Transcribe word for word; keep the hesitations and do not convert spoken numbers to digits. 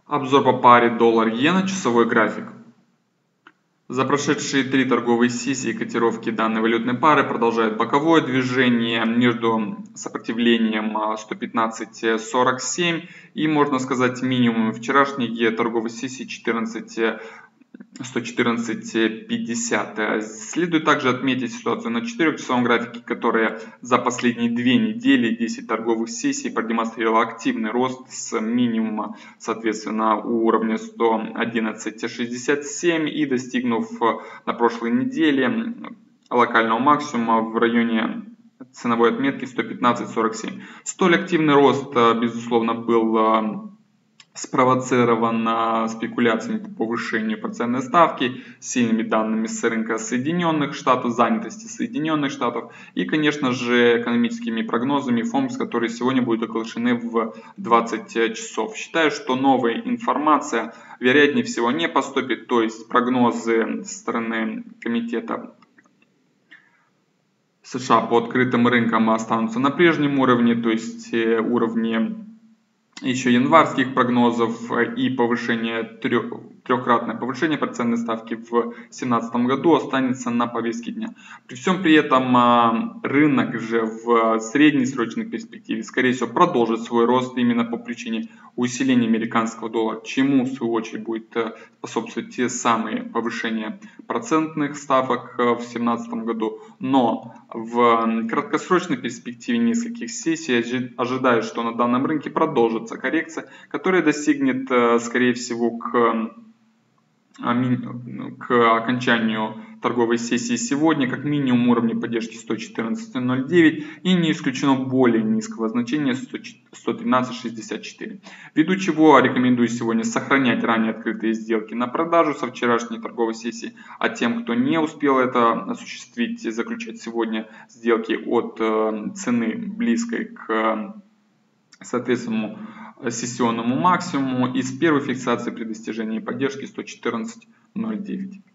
Обзор по паре доллар-иена, часовой график. За прошедшие три торговые сессии котировки данной валютной пары продолжают боковое движение между сопротивлением сто пятнадцать сорок семь и, можно сказать, минимум вчерашней торговой сессии четырнадцать сто четырнадцать пятьдесят. Следует также отметить ситуацию на четырехчасовом графике, которая за последние две недели десять торговых сессий продемонстрировала активный рост с минимума, соответственно, у уровня сто одиннадцать шестьдесят семь и достигнув на прошлой неделе локального максимума в районе ценовой отметки сто пятнадцать сорок семь. Столь активный рост, безусловно, был спровоцировано спекуляциями по повышению процентной ставки, сильными данными с рынка Соединенных Штатов, занятости Соединенных Штатов и, конечно же, экономическими прогнозами ФОМС, которые сегодня будут оглашены в двадцать часов. Считаю, что новая информация вероятнее всего не поступит, то есть прогнозы со стороны комитета США по открытым рынкам останутся на прежнем уровне, то есть уровне еще январских прогнозов и повышение, трех, трехкратное повышение процентной ставки в две тысячи семнадцатом году останется на повестке дня. При всем при этом рынок же в среднесрочной перспективе, скорее всего, продолжит свой рост именно по причине усиления американского доллара, чему в свою очередь будет способствовать те самые повышения процентных ставок в две тысячи семнадцатом году. Но в краткосрочной перспективе нескольких сессий ожидаю, что на данном рынке продолжится коррекция, которая достигнет, скорее всего, к, к окончанию торговой сессии сегодня как минимум уровня поддержки сто четырнадцать ноль девять и не исключено более низкого значения сто тринадцать шестьдесят четыре. Ввиду чего рекомендую сегодня сохранять ранее открытые сделки на продажу со вчерашней торговой сессии, а тем, кто не успел это осуществить, заключать сегодня сделки от цены близкой к соответственному сессионному максимуму и с первой фиксации при достижении поддержки сто четырнадцать ноль девять.